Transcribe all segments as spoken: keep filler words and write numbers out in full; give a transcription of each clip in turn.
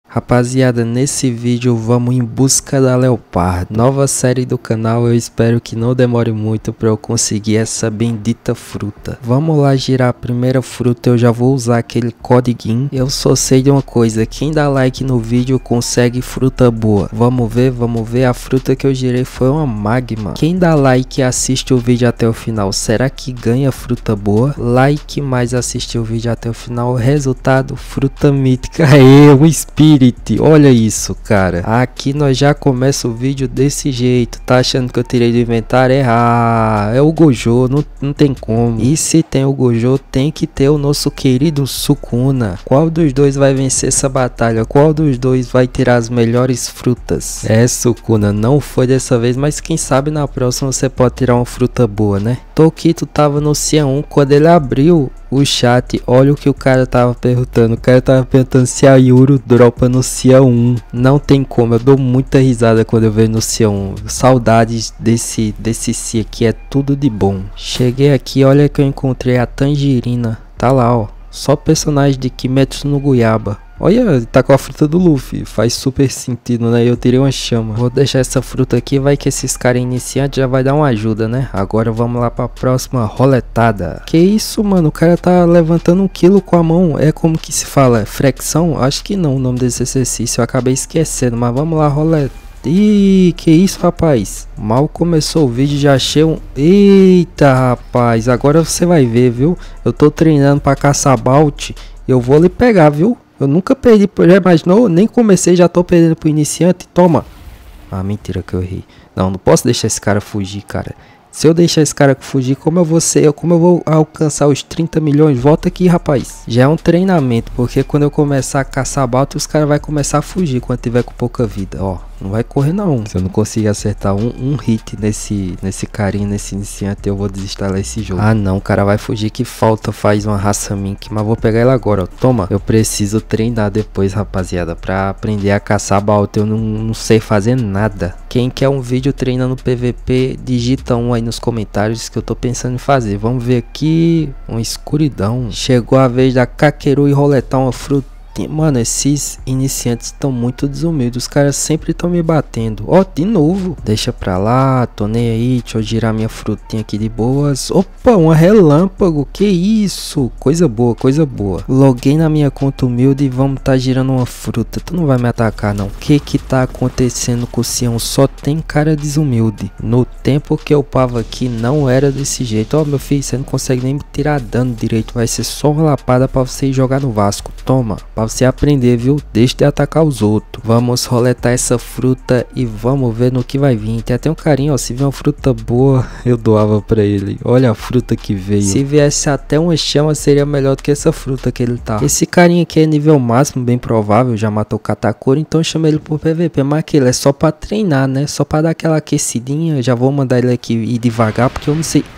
Rapaziada, nesse vídeo vamos em busca da Leopardo, nova série do canal. Eu espero que não demore muito para eu conseguir essa bendita fruta. Vamos lá girar a primeira fruta, eu já vou usar aquele codiguinho. Eu só sei de uma coisa, quem dá like no vídeo consegue fruta boa. Vamos ver, vamos ver, a fruta que eu girei foi uma magma. Quem dá like e assiste o vídeo até o final, será que ganha fruta boa? Like mais assistir o vídeo até o final, resultado, fruta mítica. Aê, um espírito. Olha isso, cara. Aqui nós já começa o vídeo desse jeito. Tá achando que eu tirei do inventário? Errar. É o Gojo, não, não tem como. E se tem o Gojo, tem que ter o nosso querido Sukuna. Qual dos dois vai vencer essa batalha? Qual dos dois vai tirar as melhores frutas? É, Sukuna, não foi dessa vez, mas quem sabe na próxima você pode tirar uma fruta boa, né? Tokito tava no C um quando ele abriu o chat. Olha o que o cara tava perguntando. O cara tava perguntando se a Yuru dropa no C um. Não tem como, eu dou muita risada quando eu vejo no C um. Saudades desse, desse C aqui, é tudo de bom. Cheguei aqui, olha que eu encontrei a Tangerina. Tá lá, ó. Só personagem de Kimetsu no Goiaba. Olha, tá com a fruta do Luffy, faz super sentido, né? Eu tirei uma chama. Vou deixar essa fruta aqui, vai que esses caras iniciantes já vai dar uma ajuda, né? Agora vamos lá pra próxima roletada. Que isso, mano? O cara tá levantando um quilo com a mão. É como que se fala? Flexão? Acho que não o nome desse exercício. Eu acabei esquecendo, mas vamos lá, roleta. Ih, que isso, rapaz? Mal começou o vídeo, já achei um... Eita, rapaz, agora você vai ver, viu? Eu tô treinando pra caçar Bout. Eu vou lhe pegar, viu? Eu nunca perdi, já imaginou? Nem comecei, já tô perdendo pro iniciante. Toma. Ah, mentira que eu errei. Não, não posso deixar esse cara fugir, cara. Se eu deixar esse cara fugir, como eu vou ser, como eu vou alcançar os trinta milhões? Volta aqui, rapaz. Já é um treinamento, porque quando eu começar a caçar Bout, os caras vão começar a fugir quando tiver com pouca vida. Ó, não vai correr não. Se eu não conseguir acertar um, um hit nesse, nesse carinha, nesse iniciante, eu vou desinstalar esse jogo. Ah não, o cara vai fugir, que falta faz uma raça mink. Mas vou pegar ele agora, ó. Toma. Eu preciso treinar depois, rapaziada, pra aprender a caçar Bout. Eu não, não sei fazer nada. Quem quer um vídeo treinando P V P, digita um aí nos comentários que eu tô pensando em fazer. Vamos ver aqui, uma escuridão. Chegou a vez da Kakeru e roletar uma fruta. Mano, esses iniciantes estão muito desumildes. Os caras sempre estão me batendo. Ó, de novo. Deixa pra lá, tô nem aí. Deixa eu girar minha frutinha aqui de boas. Opa, uma relâmpago. Que isso? Coisa boa, coisa boa. Loguei na minha conta humilde e vamos tá girando uma fruta. Tu não vai me atacar, não. O que que tá acontecendo com o Sião? Só tem cara desumilde. No tempo que eu upava aqui, não era desse jeito. Ó, meu filho, você não consegue nem me tirar dano direito. Vai ser só uma lapada pra você ir jogar no Vasco. Toma. Pra você aprender, viu? Deixa de atacar os outros. Vamos roletar essa fruta e vamos ver no que vai vir. Tem até um carinho, ó. Se vier uma fruta boa, eu doava pra ele. Olha a fruta que veio. Se viesse até uma chama, seria melhor do que essa fruta que ele tá. Esse carinha aqui é nível máximo, bem provável. Já matou o Katakuri, então chama ele pro P V P. Mas aquele é só pra treinar, né? Só pra dar aquela aquecidinha. Já vou mandar ele aqui ir devagar, porque eu não sei.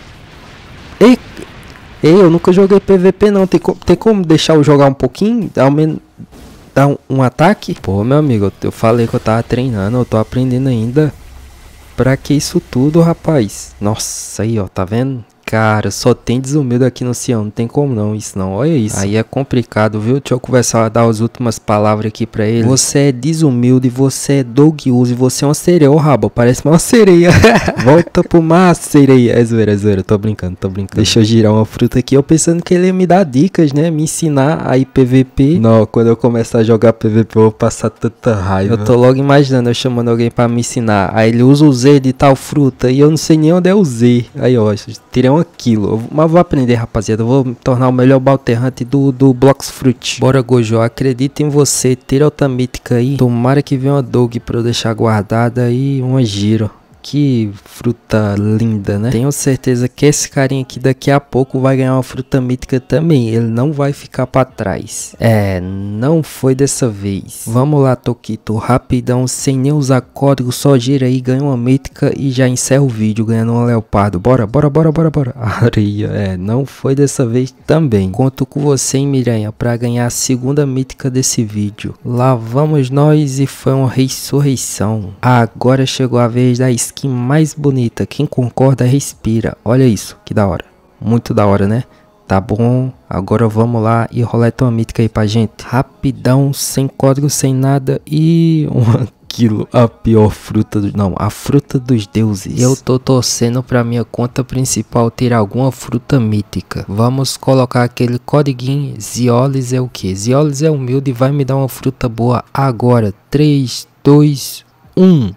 Ei! Ei, eu nunca joguei P V P não, tem, co tem como deixar eu jogar um pouquinho, ao menos dar um, um ataque? Pô, meu amigo, eu, eu falei que eu tava treinando, eu tô aprendendo ainda. Pra que isso tudo, rapaz? Nossa, aí ó, tá vendo? Cara, só tem desumilde aqui no Sião, não tem como não, isso não, olha isso. Aí é complicado, viu? Deixa eu conversar, dar as últimas palavras aqui pra ele. Você é desumilde, você é dog use, você é uma sereia, ô rabo, parece uma sereia. Volta pro mar, sereia. É zoeira, é zoeira, tô brincando, tô brincando. Deixa eu girar uma fruta aqui, eu pensando que ele ia me dar dicas, né? Me ensinar aí P V P. Não, quando eu começar a jogar P V P eu vou passar tanta raiva. Eu tô logo imaginando, eu chamando alguém pra me ensinar. Aí ele usa o Z de tal fruta e eu não sei nem onde é o Z. Aí ó, tirei uma quilo, mas vou aprender, rapaziada. Eu vou me tornar o melhor Balterrante do, do Blox Fruit. Bora, Gojo, acredita em você. Tira outra mítica aí. Tomara que venha uma dog pra eu deixar guardada e uma giro. Que fruta linda, né? Tenho certeza que esse carinha aqui daqui a pouco vai ganhar uma fruta mítica também. Ele não vai ficar pra trás. É, não foi dessa vez. Vamos lá, Tokito, rapidão, sem nem usar código, só gira aí, ganha uma mítica e já encerra o vídeo ganhando uma Leopardo. Bora, bora, bora, bora, bora. Areia, é, não foi dessa vez também. Conto com você, hein, Miranha, pra ganhar a segunda mítica desse vídeo. Lá vamos nós e foi uma ressurreição. Agora chegou a vez da skin mais bonita. Quem concorda respira. Olha isso, que da hora. Muito da hora, né? Tá bom, agora vamos lá e roleta uma mítica aí pra gente. Rapidão, sem código, sem nada e um quilo, a pior fruta, do, não, a fruta dos deuses. Eu tô torcendo pra minha conta principal ter alguma fruta mítica. Vamos colocar aquele codiguinho, Ziolis é o que? Ziolis é humilde e vai me dar uma fruta boa agora. três, dois, um.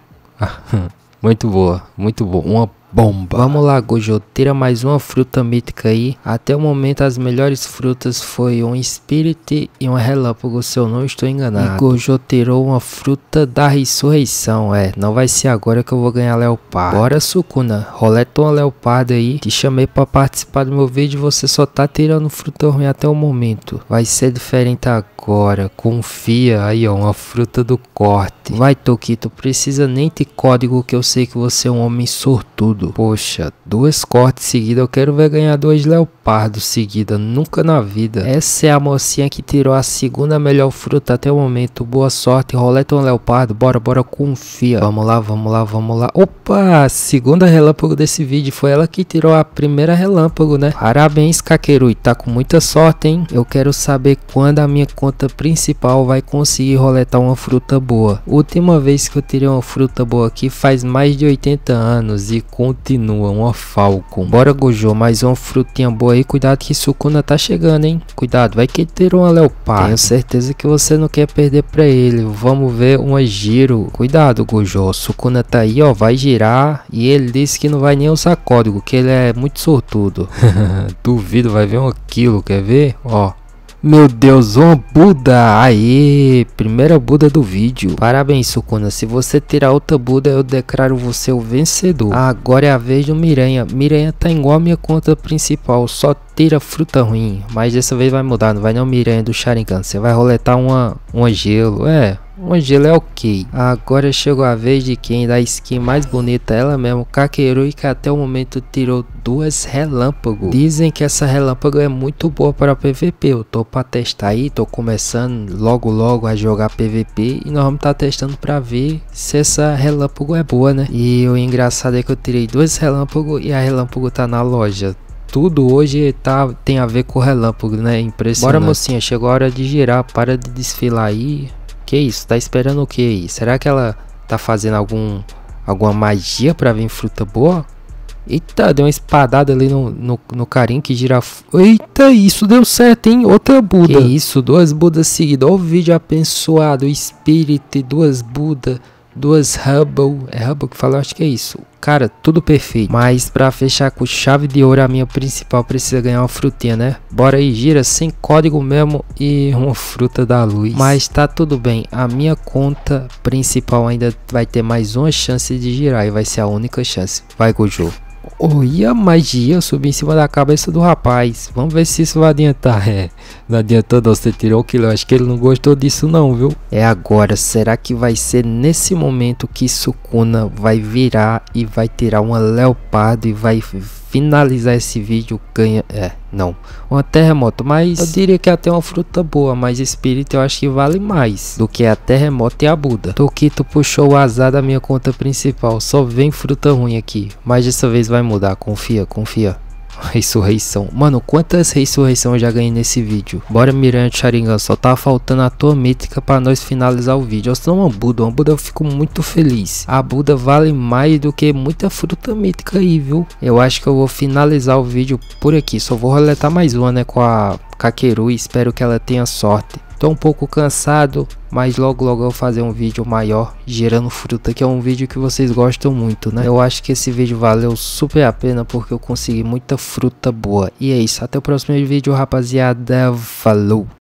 Muito boa, muito boa, uma bomba. Vamos lá, Gojo, tira mais uma fruta mítica aí. Até o momento as melhores frutas foi um Spirit e um Relâmpago, se eu não estou enganado. E Gojo tirou uma fruta da ressurreição, é, não vai ser agora que eu vou ganhar Leopardo. Bora, Sukuna, roleta uma Leopardo aí. Te chamei pra participar do meu vídeo, você só tá tirando fruta ruim até o momento. Vai ser diferente agora, confia. Aí ó, uma fruta do corte. Vai, Tokito, precisa nem ter código que eu sei que você é um homem sortudo. Poxa, duas cortes seguidas, eu quero ver ganhar dois leopardos seguidas, nunca na vida. Essa é a mocinha que tirou a segunda melhor fruta até o momento. Boa sorte, roleta um leopardo, bora, bora, confia. Vamos lá, vamos lá, vamos lá. Opa, segunda relâmpago desse vídeo, foi ela que tirou a primeira relâmpago, né? Parabéns, Kakeru, tá com muita sorte, hein? Eu quero saber quando a minha conta principal vai conseguir roletar uma fruta boa. Última vez que eu tirei uma fruta boa aqui faz mais de oitenta anos e com continua, uma Falcon. Bora, Gojo, mais uma frutinha boa aí. Cuidado que Sukuna tá chegando, hein? Cuidado, vai que ter uma Leopardo. Tenho certeza que você não quer perder pra ele. Vamos ver uma Giro. Cuidado, Gojo. Sukuna tá aí, ó. Vai girar. E ele disse que não vai nem usar código, que ele é muito sortudo. Duvido, vai ver um quilo, quer ver? Ó. Meu Deus, uma Buda! Aê, primeira Buda do vídeo. Parabéns, Sukuna. Se você tirar outra Buda, eu declaro você o vencedor. Agora é a vez do Miranha. Miranha tá igual a minha conta principal, só tira fruta ruim. Mas dessa vez vai mudar, não vai não Miranha do Sharingan. Você vai roletar uma, uma gelo, é... Um gelo é ok. Agora chegou a vez de quem dá a skin mais bonita, ela mesmo, Kakeru, que até o momento tirou duas relâmpagos. Dizem que essa relâmpago é muito boa para P V P. Eu tô pra testar aí, tô começando logo logo a jogar P V P e nós vamos estar tá testando pra ver se essa relâmpago é boa, né? E o engraçado é que eu tirei duas relâmpagos e a relâmpago tá na loja. Tudo hoje tá, tem a ver com relâmpago, né? Impressionante. Bora, mocinha, chegou a hora de girar, para de desfilar aí. Que isso? Tá esperando o que aí? Será que ela tá fazendo algum alguma magia pra vir fruta boa? Eita, deu uma espadada ali no, no, no carinho que gira. Eita, isso deu certo, hein? Outra Buda. Que isso? Duas Budas seguidas. Olha o vídeo abençoado. Spirit, duas Buda, duas Hubble. É Hubble que fala? Eu acho que é isso. Cara, tudo perfeito. Mas pra fechar com chave de ouro, a minha principal precisa ganhar uma frutinha, né? Bora aí, gira sem código mesmo e uma fruta da luz. Mas tá tudo bem. A minha conta principal ainda vai ter mais uma chance de girar e vai ser a única chance. Vai, Gojo. Olha a magia subir em cima da cabeça do rapaz. Vamos ver se isso vai adiantar. É, não adiantou não, você tirou o quilo. Acho que ele não gostou disso não, viu? É agora, será que vai ser nesse momento que Sukuna vai virar e vai tirar uma Leopardo e vai finalizar esse vídeo? Ganha, é, não, uma terremoto, mas eu diria que até uma fruta boa, mas Spirit eu acho que vale mais do que a terremoto e a Buda. Tokito puxou o azar da minha conta principal, só vem fruta ruim aqui, mas dessa vez vai mudar, confia, confia. Ressurreição. Mano, quantas ressurreições eu já ganhei nesse vídeo? Bora, Miranha do Sharingan. Só tá faltando a tua mítica pra nós finalizar o vídeo. Eu sou uma Buda. Uma Buda eu fico muito feliz. A Buda vale mais do que muita fruta mítica aí, viu? Eu acho que eu vou finalizar o vídeo por aqui. Só vou roletar mais uma, né? Com a Kakeru. Espero que ela tenha sorte. Tô um pouco cansado, mas logo logo eu vou fazer um vídeo maior gerando fruta, que é um vídeo que vocês gostam muito, né? Eu acho que esse vídeo valeu super a pena porque eu consegui muita fruta boa. E é isso, até o próximo vídeo, rapaziada. Falou!